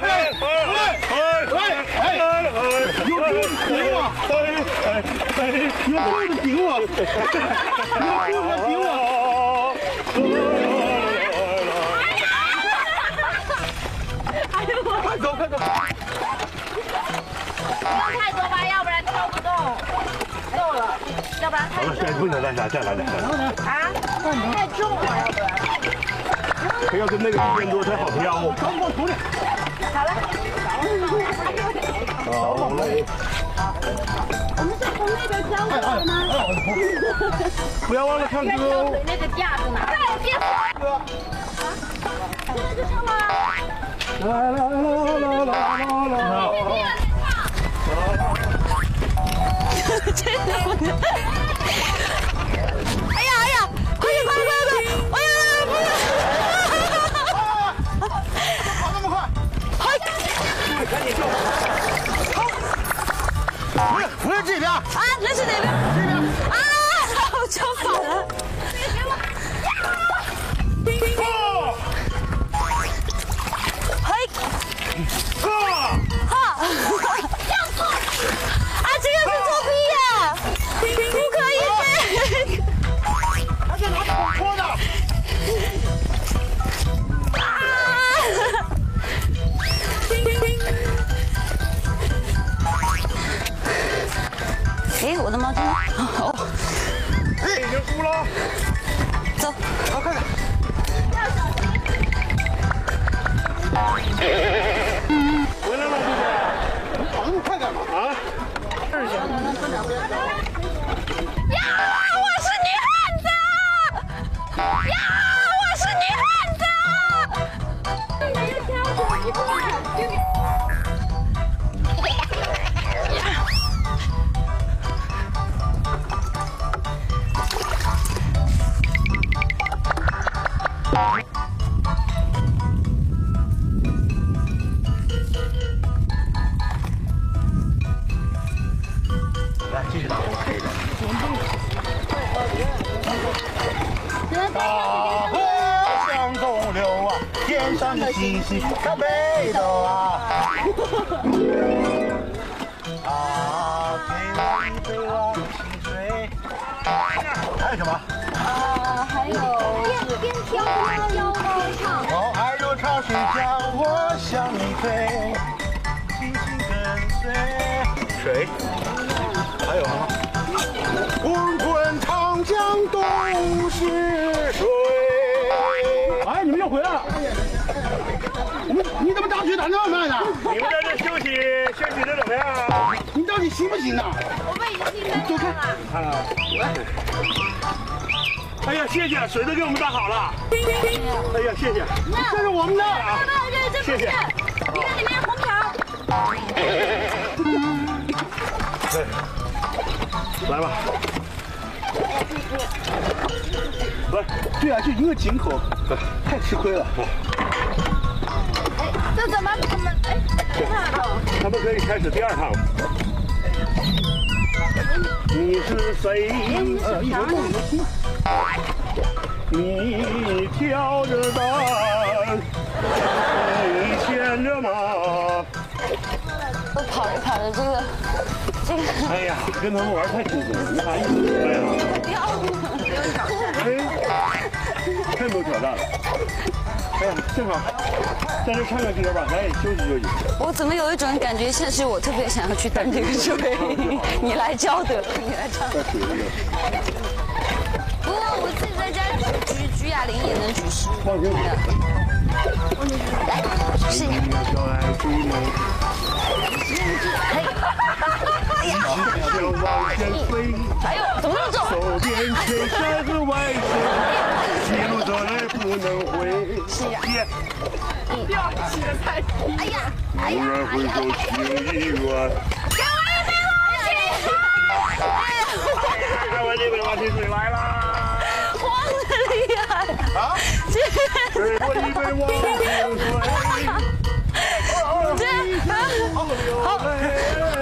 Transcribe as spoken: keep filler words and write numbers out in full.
有肚子顶我！有肚子顶我！有肚子顶我！哎呦！快走快走！ 不要太多吧，要不然跳不动。够了，要不然太重。 不能再来再来再来。 啊？太重了，要不然。 不要跟那个一边多才好跳。搞我头里。 好了。 好嘞。 我们是从那边交过来吗？ 不要忘了唱歌哦。 那个架子拿来。别歌。啊？现在就唱吗？ 啦啦啦啦啦啦啦。 真的不能！哎呀哎呀！快点快点快点！哎呀！ 跑那么快！ 快！ 赶紧救！不是不是这边啊？ 那是哪边？ 这边啊！我抢反了！嘿！ 啊！ 哈！啊，这个是作弊呀！不可以飞！ 而且拿手搓的。 啊！哎，我的毛巾。哦。 哎，已经输了。 走。 好，快点。回来了，弟弟。你跑那么快干嘛？啊？这是。 呀！我是女汉子！呀！我是女汉子！ 来，继续打。大河向东流啊，天上的星星在北斗啊。啊，给我一杯忘情水。还有什么？ 啊，还有边边跳边摇高唱。 哦，爱如潮水将我向你推，轻轻跟随。水。还有什么？滚滚长江东逝水。哎，你们又回来了！你们你怎么打水打那么慢呢？你们在这休息休息的怎么样？你到底行不行呢？ 我们已经进山了。 看了。哎呀，谢谢，水都给我们打好了。哎呀，谢谢，这是我们的啊。 这这这不是，你看里面红条。 对，来吧。来，对啊，就一个井口，太吃亏了。 哎，这怎么怎么哎？ 他们可以开始第二趟了。你是谁？你挑着担，你牵着马。 我跑着跑着，这个这个。 哎呀，跟他们玩太轻松了，你啥意思？哎呀， 不要哎，太没有挑战了。哎呀，正好在这唱个歌吧，咱也休息休息。 我怎么有一种感觉，像是我特别想要去担这个水，你来教得了，你来唱。不过我自己在家举举哑铃也能举十五放心的。来，试一下。可以。哎呀，哎呦，怎么那么重？ 走遍千山和万水，一路走来不能回。 是呀。 不要起的太低。 哎呀，哎呀， 回头情意远。 给我一杯忘情水。 哎呀，我这杯忘情水来啦！ 慌的厉害啊！这给我一杯忘情水。 这好。